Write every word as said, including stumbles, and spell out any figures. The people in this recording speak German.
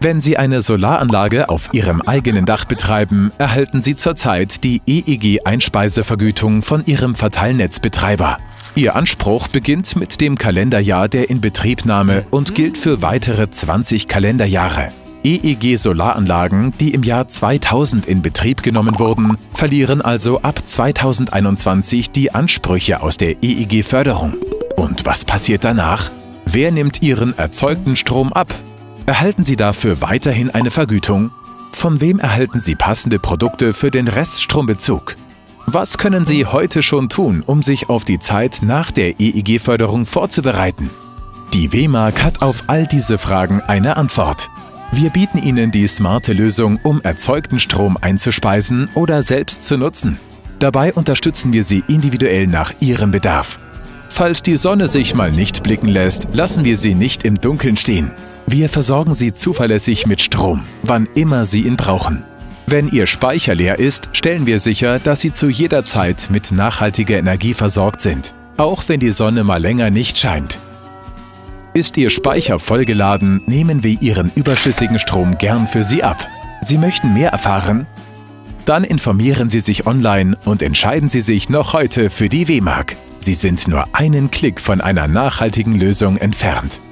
Wenn Sie eine Solaranlage auf Ihrem eigenen Dach betreiben, erhalten Sie zurzeit die E E G-Einspeisevergütung von Ihrem Verteilnetzbetreiber. Ihr Anspruch beginnt mit dem Kalenderjahr der Inbetriebnahme und gilt für weitere zwanzig Kalenderjahre. E E G-Solaranlagen, die im Jahr zweitausend in Betrieb genommen wurden, verlieren also ab zweitausendeinundzwanzig die Ansprüche aus der E E G-Förderung. Und was passiert danach? Wer nimmt Ihren erzeugten Strom ab? Erhalten Sie dafür weiterhin eine Vergütung? Von wem erhalten Sie passende Produkte für den Reststrombezug? Was können Sie heute schon tun, um sich auf die Zeit nach der E E G-Förderung vorzubereiten? Die W E M A G hat auf all diese Fragen eine Antwort. Wir bieten Ihnen die smarte Lösung, um erzeugten Strom einzuspeisen oder selbst zu nutzen. Dabei unterstützen wir Sie individuell nach Ihrem Bedarf. Falls die Sonne sich mal nicht blicken lässt, lassen wir Sie nicht im Dunkeln stehen. Wir versorgen Sie zuverlässig mit Strom, wann immer Sie ihn brauchen. Wenn Ihr Speicher leer ist, stellen wir sicher, dass Sie zu jeder Zeit mit nachhaltiger Energie versorgt sind, auch wenn die Sonne mal länger nicht scheint. Ist Ihr Speicher vollgeladen, nehmen wir Ihren überschüssigen Strom gern für Sie ab. Sie möchten mehr erfahren? Dann informieren Sie sich online und entscheiden Sie sich noch heute für die W E M A G. Sie sind nur einen Klick von einer nachhaltigen Lösung entfernt.